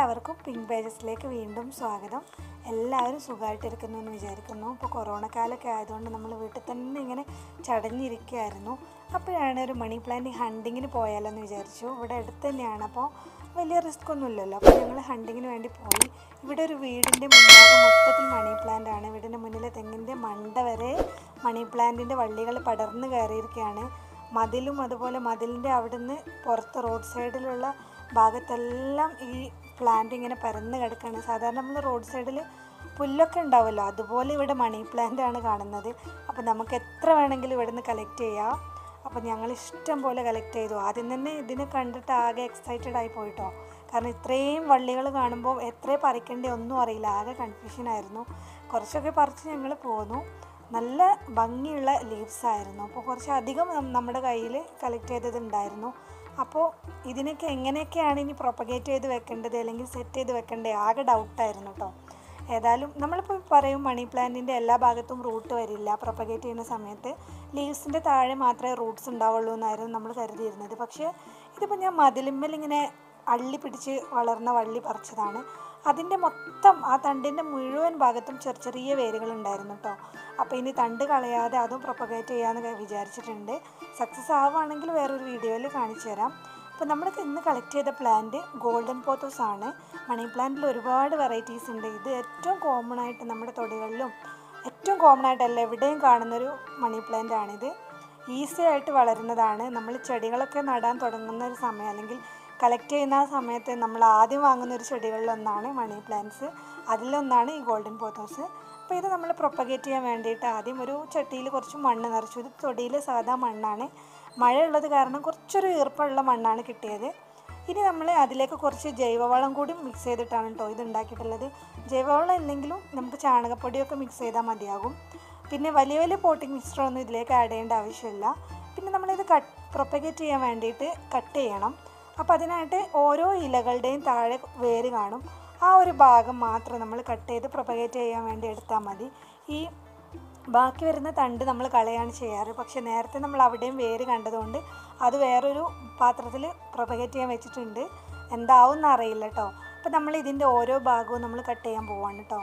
എല്ലാവർക്കും പിങ്ക് പേജസിലേക്ക് വീണ്ടും സ്വാഗതം. എല്ലാവരും സുഖമായിട്ടിരിക്കുന്നു എന്ന് വിചാരിക്കുന്നു. ഇപ്പോൾ കൊറോണ കാലമൊക്കെ ആയതുകൊണ്ട് നമ്മൾ വീട്ടിൽ തന്നെ ഇങ്ങനെ ചടഞ്ഞിരിക്കുകയായിരുന്നു. അപ്പോഴാണ് ഒരു മണി പ്ലാന്റ് ഹണ്ടിങ്ങിന് പോയാലോ എന്ന് വിചാരിച്ചു. ഇവിടെ അടുത്ത് തന്നെയാണ്, അപ്പോൾ വലിയ റിസ്ക് ഒന്നും ഇല്ലല്ലോ. അപ്പോൾ ഞങ്ങൾ ഹണ്ടിങ്ങിന് വേണ്ടി പോയി. ഇവിടെ ഒരു വീടിൻ്റെ മുന്നാകെ മൊത്തത്തിൽ മണി പ്ലാന്റ് ആണ്. വീടിൻ്റെ മുന്നിലെ തെങ്ങിൻ്റെ മണ്ട വരെ മണി പ്ലാന്റിൻ്റെ വള്ളികൾ പടർന്ന് കയറിയിരിക്കുകയാണ്. മതിലും അതുപോലെ മതിലിൻ്റെ അവിടുന്ന് പുറത്ത് റോഡ് സൈഡിലുള്ള ഭാഗത്തെല്ലാം ഈ പ്ലാന്റ് ഇങ്ങനെ പരന്ന് കിടക്കുകയാണ്. സാധാരണ നമ്മൾ റോഡ് സൈഡിൽ പുല്ലൊക്കെ ഉണ്ടാവുമല്ലോ, അതുപോലെ ഇവിടെ മണി പ്ലാന്റ് ആണ് കാണുന്നത്. അപ്പോൾ നമുക്ക് എത്ര വേണമെങ്കിലും ഇവിടെ നിന്ന് കളക്ട് ചെയ്യാം. അപ്പോൾ ഞങ്ങൾ ഇഷ്ടം പോലെ കളക്ട് ചെയ്തു. ആദ്യം തന്നെ ഇതിനെ കണ്ടിട്ട് ആകെ എക്സൈറ്റഡ് ആയി പോയിട്ടോ. കാരണം ഇത്രയും വള്ളികൾ കാണുമ്പോൾ എത്ര പറിക്കേണ്ടേ ഒന്നും അറിയില്ല, ആകെ കൺഫ്യൂഷനായിരുന്നു. കുറച്ചൊക്കെ പറിച്ച് ഞങ്ങൾ പോന്നു. നല്ല ഭംഗിയുള്ള ലീവ്സ് ആയിരുന്നു. അപ്പോൾ കുറച്ചധികം നമ്മുടെ കയ്യിൽ കളക്ട് ചെയ്തതുണ്ടായിരുന്നു. അപ്പോൾ ഇതിനൊക്കെ എങ്ങനെയൊക്കെയാണ് ഇനി പ്രൊപ്പഗേറ്റ് ചെയ്ത് വെക്കേണ്ടത് അല്ലെങ്കിൽ സെറ്റ് ചെയ്ത് വെക്കേണ്ടത് ആകെ ഡൗട്ടായിരുന്നു കേട്ടോ. ഏതായാലും നമ്മളിപ്പോൾ പറയും മണി പ്ലാന്റിൻ്റെ എല്ലാ ഭാഗത്തും റൂട്ട് വരില്ല. പ്രൊപ്പഗേറ്റ് ചെയ്യുന്ന സമയത്ത് ലീവ്സിൻ്റെ താഴെ മാത്രമേ റൂട്ട്സ് ഉണ്ടാവുള്ളൂ എന്നായിരുന്നു നമ്മൾ കരുതിയിരുന്നത്. പക്ഷേ ഇതിപ്പോൾ ഞാൻ മതിലിന്മേലിങ്ങനെ അള്ളി പിടിച്ച് വളർന്ന വള്ളി പറിച്ചതാണ്. അതിൻ്റെ മൊത്തം ആ തണ്ടിൻ്റെ മുഴുവൻ ഭാഗത്തും ചെറിയ ചെറിയ വേരുകളുണ്ടായിരുന്നു കേട്ടോ. അപ്പോൾ ഇനി തണ്ട് കളയാതെ അതും പ്രൊപ്പഗേറ്റ് ചെയ്യാമെന്ന് വിചാരിച്ചിട്ടുണ്ട്. സക്സസ് ആവുകയാണെങ്കിൽ വേറൊരു വീഡിയോയിൽ കാണിച്ചു തരാം. അപ്പോൾ നമ്മൾ ഇന്ന് കളക്ട് ചെയ്ത പ്ലാന്റ് ഗോൾഡൻ പോത്തോസ് ആണ്. മണി പ്ലാന്റിൽ ഒരുപാട് വെറൈറ്റീസ് ഉണ്ട്. ഇത് ഏറ്റവും കോമൺ ആയിട്ട് നമ്മുടെ തൊടികളിലും ഏറ്റവും കോമൺ ആയിട്ടല്ല എവിടെയും കാണുന്നൊരു മണി പ്ലാന്റ് ആണിത്. ഈസി ആയിട്ട് വളരുന്നതാണ്. നമ്മൾ ചെടികളൊക്കെ നടാൻ തുടങ്ങുന്ന ഒരു സമയം അല്ലെങ്കിൽ കളക്ട് ചെയ്യുന്ന ആ സമയത്ത് നമ്മൾ ആദ്യം വാങ്ങുന്ന ഒരു ചെടികളിലൊന്നാണ് മണി പ്ലാന്റ്സ്. അതിലൊന്നാണ് ഈ ഗോൾഡൻ പോത്തോസ്. അപ്പോൾ ഇത് നമ്മൾ പ്രൊപ്പഗേറ്റ് ചെയ്യാൻ വേണ്ടിയിട്ട് ആദ്യം ഒരു ചട്ടിയിൽ കുറച്ച് മണ്ണ് നിറച്ചു. ഇത് തൊടിയിൽ സാധാ മണ്ണാണ്. മഴയുള്ളത് കാരണം കുറച്ചൊരു ഈർപ്പമുള്ള മണ്ണാണ് കിട്ടിയത്. ഇനി നമ്മൾ അതിലേക്ക് കുറച്ച് ജൈവവളം കൂടി മിക്സ് ചെയ്തിട്ടാണ് കേട്ടോ ഇത് ഉണ്ടാക്കിയിട്ടുള്ളത്. ജൈവവളം ഇല്ലെങ്കിലും നമുക്ക് ചാണകപ്പൊടിയൊക്കെ മിക്സ് ചെയ്താൽ മതിയാകും. പിന്നെ വലിയ വലിയ പോട്ടിംഗ് മിക്സ്ചറൊന്നും ഇതിലേക്ക് ആഡ് ചെയ്യേണ്ട ആവശ്യമില്ല. പിന്നെ നമ്മളിത് പ്രൊപ്പഗേറ്റ് ചെയ്യാൻ വേണ്ടിയിട്ട് കട്ട് ചെയ്യണം. അപ്പോൾ അതിനായിട്ട് ഓരോ ഇലകളുടെയും താഴെ വേര് കാണും. ആ ഒരു ഭാഗം മാത്രം നമ്മൾ കട്ട് ചെയ്ത് പ്രൊപ്പഗേറ്റ് ചെയ്യാൻ വേണ്ടി എടുത്താൽ മതി. ഈ ബാക്കി വരുന്ന തണ്ട് നമ്മൾ കളയാണ് ചെയ്യാറ്. പക്ഷെ നേരത്തെ നമ്മൾ അവിടെയും വേര് കണ്ടതുകൊണ്ട് അത് വേറൊരു പാത്രത്തിൽ പ്രൊപ്പഗേറ്റ് ചെയ്യാൻ വെച്ചിട്ടുണ്ട്. എന്താവും എന്നറിയില്ല കേട്ടോ. അപ്പോൾ നമ്മൾ ഇതിൻ്റെ ഓരോ ഭാഗവും നമ്മൾ കട്ട് ചെയ്യാൻ പോവാണ് കേട്ടോ.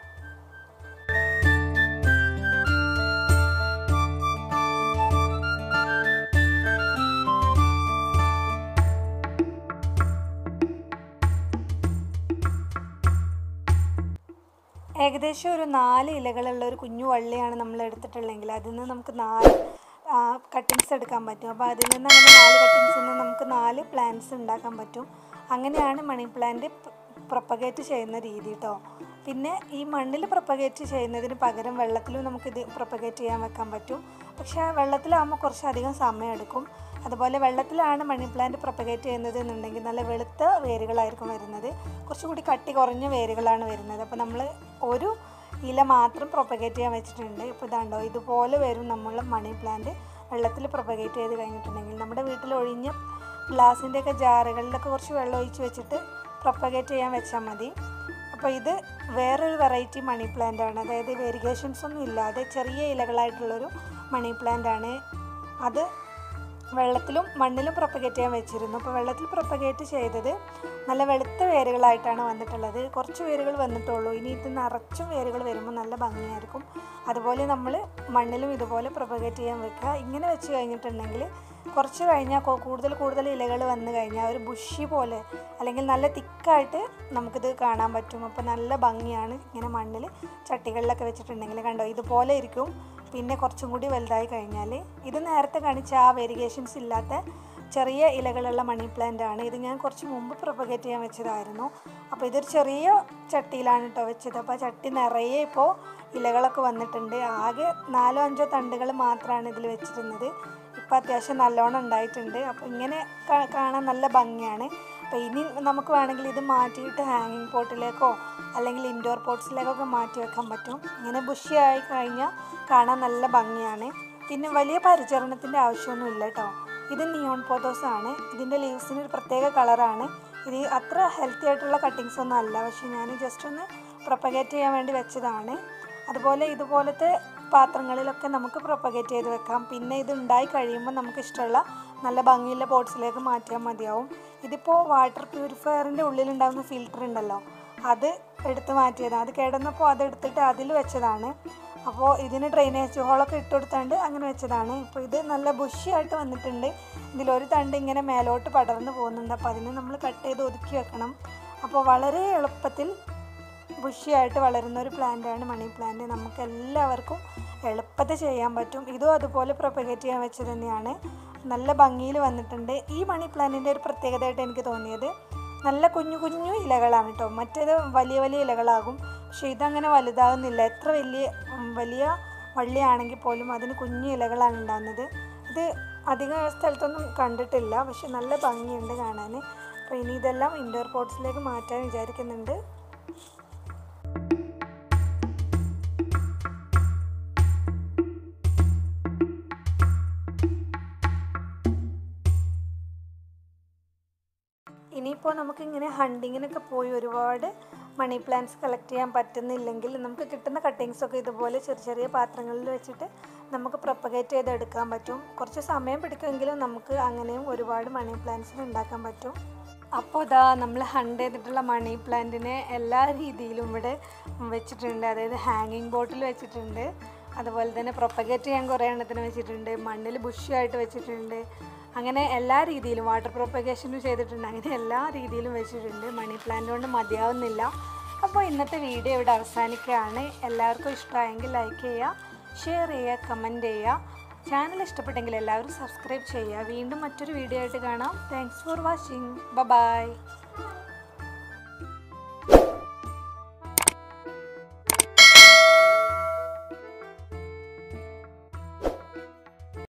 ഏകദേശം ഒരു 4 ഇലകളുള്ള ഒരു കുഞ്ഞു വള്ളിയാണ് നമ്മൾ എടുത്തിട്ടുള്ളതെങ്കിൽ അതിൽ നിന്ന് നമുക്ക് 4 കട്ടിങ്സ് എടുക്കാൻ പറ്റും. അപ്പോൾ അതിൽ നിന്ന് അങ്ങനെ 4 കട്ടിങ്സിൽ നിന്ന് നമുക്ക് 4 പ്ലാന്റ്സ് ഉണ്ടാക്കാൻ പറ്റും. അങ്ങനെയാണ് മണി പ്ലാന്റ് പ്രൊപ്പഗേറ്റ് ചെയ്യുന്ന രീതി കേട്ടോ. പിന്നെ ഈ മണ്ണിൽ പ്രൊപ്പഗേറ്റ് ചെയ്യുന്നതിന് പകരം വെള്ളത്തിലും നമുക്കിത് പ്രൊപ്പഗേറ്റ് ചെയ്യാൻ വെക്കാൻ പറ്റും. പക്ഷേ വെള്ളത്തിലാകുമ്പോൾ കുറച്ചധികം സമയം എടുക്കും. അതുപോലെ വെള്ളത്തിലാണ് മണി പ്ലാന്റ് പ്രൊപ്പഗേറ്റ് ചെയ്യുന്നത് എന്നുണ്ടെങ്കിൽ നല്ല വെളുത്ത വേരുകളായിരിക്കും വരുന്നത്. കുറച്ചുകൂടി കട്ടി കുറഞ്ഞ വേരുകളാണ് വരുന്നത്. അപ്പോൾ നമ്മൾ ഒരു ഇല മാത്രം പ്രൊപ്പഗേറ്റ് ചെയ്യാൻ വെച്ചിട്ടുണ്ട്. ഇപ്പോൾ ഇതാണ്ടോ ഇതുപോലെ വരും നമ്മൾ മണി പ്ലാന്റ് വെള്ളത്തിൽ പ്രൊപ്പഗേറ്റ് ചെയ്ത് കഴിഞ്ഞിട്ടുണ്ടെങ്കിൽ. നമ്മുടെ വീട്ടിൽ ഒഴിഞ്ഞ ഗ്ലാസിൻ്റെയൊക്കെ ജാറുകളിലൊക്കെ കുറച്ച് വെള്ളം ഒഴിച്ച് വെച്ചിട്ട് പ്രൊപ്പഗേറ്റ് ചെയ്യാൻ വെച്ചാൽ മതി. അപ്പോൾ ഇത് വേറൊരു വെറൈറ്റി മണി പ്ലാന്റ് ആണ്. അതായത് വെരിഗേഷൻസ് ഒന്നും ഇല്ലാതെ ചെറിയ ഇലകളായിട്ടുള്ളൊരു മണി പ്ലാന്റ് ആണ്. അത് വെള്ളത്തിലും മണ്ണിലും പ്രൊപ്പഗേറ്റ് ചെയ്യാൻ വെച്ചിരുന്നു. അപ്പോൾ വെള്ളത്തിൽ പ്രൊപ്പഗേറ്റ് ചെയ്തത് നല്ല വെളുത്ത വേരുകളായിട്ടാണ് വന്നിട്ടുള്ളത്. കുറച്ച് വേരുകൾ വന്നിട്ടുള്ളൂ. ഇനി ഇത് നിറച്ചും വേരുകൾ വരുമ്പോൾ നല്ല ഭംഗിയായിരിക്കും. അതുപോലെ നമ്മൾ മണ്ണിലും ഇതുപോലെ പ്രൊപ്പഗേറ്റ് ചെയ്യാൻ വെക്കുക. ഇങ്ങനെ വെച്ച് കഴിഞ്ഞിട്ടുണ്ടെങ്കിൽ കുറച്ച് കഴിഞ്ഞാൽ കൂടുതൽ ഇലകൾ വന്നു കഴിഞ്ഞാൽ ഒരു ബുഷി പോലെ അല്ലെങ്കിൽ നല്ല തിക്കായിട്ട് നമുക്കിത് കാണാൻ പറ്റും. അപ്പോൾ നല്ല ഭംഗിയാണ് ഇങ്ങനെ മണ്ണിൽ ചട്ടികളിലൊക്കെ വെച്ചിട്ടുണ്ടെങ്കിൽ. കണ്ടോ ഇതുപോലെ ഇരിക്കും. പിന്നെ കുറച്ചും കൂടി വലുതായി കഴിഞ്ഞാൽ ഇത് നേരത്തെ കാണിച്ച ആ വെരിഗേഷൻസ് ഇല്ലാത്ത ചെറിയ ഇലകളുള്ള മണി പ്ലാന്റ് ആണ്. ഇത് ഞാൻ കുറച്ച് മുമ്പ് പ്രൊപ്പഗേറ്റ് ചെയ്യാൻ വെച്ചതായിരുന്നു. അപ്പോൾ ഇതൊരു ചെറിയ ചട്ടിയിലാണ് കേട്ടോ വെച്ചത്. അപ്പോൾ ചട്ടി നിറയെ ഇപ്പോൾ ഇലകളൊക്കെ വന്നിട്ടുണ്ട്. ആകെ 4-5 തണ്ടുകൾ മാത്രമാണ് ഇതിൽ വെച്ചിരുന്നത്. ഇപ്പോൾ അത്യാവശ്യം നല്ലോണം ഉണ്ടായിട്ടുണ്ട്. അപ്പോൾ ഇങ്ങനെ കാണാൻ നല്ല ഭംഗിയാണ്. അപ്പോൾ ഇനി നമുക്ക് വേണമെങ്കിൽ ഇത് മാറ്റിയിട്ട് ഹാങ്ങിങ് പോട്ടിലേക്കോ അല്ലെങ്കിൽ ഇൻഡോർ പോട്ട്സിലേക്കൊക്കെ മാറ്റി വെക്കാൻ പറ്റും. ഇങ്ങനെ ബുഷിയായി കഴിഞ്ഞാൽ കാണാൻ നല്ല ഭംഗിയാണ്. പിന്നെ വലിയ പരിചരണത്തിൻ്റെ ആവശ്യമൊന്നും ഇല്ല കേട്ടോ. ഇത് നിയോൺ പോത്തോസ് ആണ്. ഇതിൻ്റെ ലീവ്സിന് ഒരു പ്രത്യേക കളറാണ്. ഇത് അത്ര ഹെൽത്തി ആയിട്ടുള്ള കട്ടിങ്സ് ഒന്നും അല്ല. പക്ഷേ ഞാൻ ജസ്റ്റ് ഒന്ന് പ്രൊപ്പഗേറ്റ് ചെയ്യാൻ വേണ്ടി വെച്ചതാണ്. അതുപോലെ ഇതുപോലത്തെ പാത്രങ്ങളിലൊക്കെ നമുക്ക് പ്രൊപ്പഗേറ്റ് ചെയ്ത് വെക്കാം. പിന്നെ ഇത് ഉണ്ടായി കഴിയുമ്പോൾ നമുക്ക് ഇഷ്ടമുള്ള നല്ല ഭംഗിയുള്ള പോട്ട്സിലേക്ക് മാറ്റിയാൽ മതിയാവും. ഇതിപ്പോൾ വാട്ടർ പ്യൂരിഫയറിൻ്റെ ഉള്ളിലുണ്ടാകുന്ന ഫിൽറ്റർ ഉണ്ടല്ലോ, അത് എടുത്ത് മാറ്റിയതാണ്. അത് കിടന്നപ്പോൾ അതെടുത്തിട്ട് അതിൽ വെച്ചതാണ്. അപ്പോൾ ഇതിന് ഡ്രെയിനേജ് ഹോളൊക്കെ ഇട്ട് കൊടുത്താണ്ട് അങ്ങനെ വെച്ചതാണ്. ഇപ്പോൾ ഇത് നല്ല ബുഷിയായിട്ട് വന്നിട്ടുണ്ട്. ഇതിലൊരു തണ്ട് ഇങ്ങനെ മേലോട്ട് പടർന്ന് പോകുന്നുണ്ട്. അപ്പോൾ അതിനെ നമ്മൾ കട്ട് ചെയ്ത് ഒതുക്കി വെക്കണം. അപ്പോൾ വളരെ എളുപ്പത്തിൽ ബുഷിയായിട്ട് വളരുന്ന ഒരു പ്ലാന്റാണ് മണി പ്ലാന്റ്. നമുക്ക് എല്ലാവർക്കും എളുപ്പത്തിൽ ചെയ്യാൻ പറ്റും. ഇതും അതുപോലെ പ്രൊപ്പഗേറ്റ് ചെയ്യാൻ വെച്ചത് തന്നെയാണ്. നല്ല ഭംഗിയിൽ വന്നിട്ടുണ്ട്. ഈ മണി പ്ലാന്റിൻ്റെ ഒരു പ്രത്യേകതയായിട്ട് എനിക്ക് തോന്നിയത് നല്ല കുഞ്ഞു കുഞ്ഞു ഇലകളാണ് കേട്ടോ. മറ്റേത് വലിയ വലിയ ഇലകളാകും, പക്ഷേ ഇതങ്ങനെ വലുതാകുന്നില്ല. എത്ര വലിയ വള്ളിയാണെങ്കിൽ പോലും അതിന് കുഞ്ഞു ഇലകളാണ് ഉണ്ടാകുന്നത്. ഇത് അധികം സ്ഥലത്തൊന്നും കണ്ടിട്ടില്ല, പക്ഷെ നല്ല ഭംഗിയുണ്ട് കാണാൻ. അപ്പോൾ ഇനി ഇതെല്ലാം ഇൻഡോർ പോട്ട്സിലേക്ക് മാറ്റാൻ വിചാരിക്കുന്നുണ്ട്. ഇനിയിപ്പോൾ നമുക്കിങ്ങനെ ഹണ്ടിങ്ങിനൊക്കെ പോയി ഒരുപാട് മണി പ്ലാന്റ്സ് കളക്ട് ചെയ്യാൻ പറ്റുന്നില്ലെങ്കിൽ നമുക്ക് കിട്ടുന്ന കട്ടിങ്സൊക്കെ ഇതുപോലെ ചെറിയ ചെറിയ പാത്രങ്ങളിൽ വെച്ചിട്ട് നമുക്ക് പ്രൊപ്പഗേറ്റ് ചെയ്തെടുക്കാൻ പറ്റും. കുറച്ച് സമയം പിടിക്കുമെങ്കിലും നമുക്ക് അങ്ങനെയും ഒരുപാട് മണി പ്ലാന്റ്സിന് ഉണ്ടാക്കാൻ പറ്റും. അപ്പോൾ ഇതാ നമ്മൾ ഹണ്ട് ചെയ്തിട്ടുള്ള മണി പ്ലാന്റിനെ എല്ലാ രീതിയിലും ഇവിടെ വെച്ചിട്ടുണ്ട്. അതായത് ഹാങ്ങിങ് ബോട്ടിൽ വെച്ചിട്ടുണ്ട്, അതുപോലെ തന്നെ പ്രൊപ്പഗേറ്റ് ചെയ്യാൻ കുറേ എണ്ണത്തിന് വെച്ചിട്ടുണ്ട്, മണ്ണിൽ ബുഷിയായിട്ട് വെച്ചിട്ടുണ്ട്, അങ്ങനെ എല്ലാ രീതിയിലും വാട്ടർ പ്രൊപ്പഗേഷനും ചെയ്തിട്ടുണ്ട്. അങ്ങനെ എല്ലാ രീതിയിലും വെച്ചിട്ടുണ്ട്. മണി പ്ലാന്റ് കൊണ്ട് മതിയാവുന്നില്ല. അപ്പോൾ ഇന്നത്തെ വീഡിയോ ഇവിടെ അവസാനിക്കുകയാണ്. എല്ലാവർക്കും ഇഷ്ടമായെങ്കിൽ ലൈക്ക് ചെയ്യുക, ഷെയർ ചെയ്യുക, കമൻറ്റ് ചെയ്യുക. ചാനൽ ഇഷ്ടപ്പെട്ടെങ്കിൽ എല്ലാവരും സബ്സ്ക്രൈബ് ചെയ്യുക. വീണ്ടും മറ്റൊരു വീഡിയോ ആയിട്ട് കാണാം. Thanks for watching. ബൈ.